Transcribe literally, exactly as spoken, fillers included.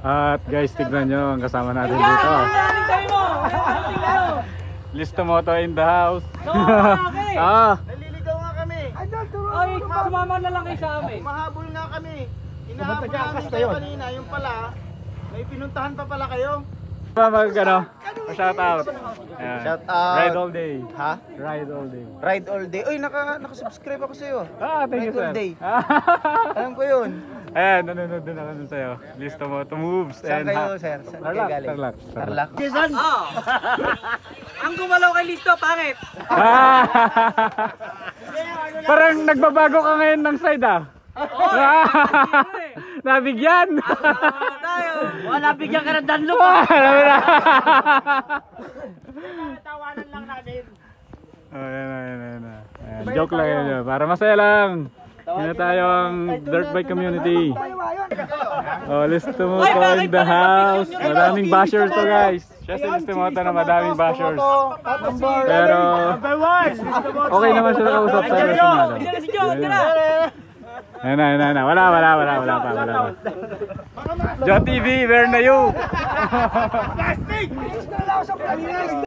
At guys, tignan nyo ang kasama natin dito. Listo Moto in the house. Ah. Naliligaw nga kami. Ay, sumama na lang kayo sa amin. Mahabol nga kami. Hinahabol namin kayo kanina. Yung pala, may pinuntahan pa pala kayo. Mag ano, shout out. Shout out. Ride all day. Ha? Ride all day. Ride all day. Uy, naka, naka-subscribe ako sa'yo. Ah, thank you Ride sir. all day. Alam ko yun. Ayan, nanonood din ako dun sa'yo. Listo Moto moves. Saan and kayo, ha- sir? Saan kayo Tarlac, galing? Tarlac, Tarlac. Jason! Oo. Ang gumalaw kay Listo, pangit. Ah! Parang nagbabago ka ngayon ng side ah. Nabigyan. Tayo. Wala, bigyan ka ng danlo. Tawanan lang natin. Oh, yan na, yan na, yan na. Ayan, joke lang yun. Para masaya lang. Yun na tayo ang dirt bike community. Oh, Listo Moto in the house. Madaming bashers to guys. Siya si Listo Moto na madaming bashers. Pero okay naman siya nakausap sa personal. Si Joe, tira. Ayan na, ayan na. Wala, wala, wala, wala pa, wala pa. Joe T V, where na you?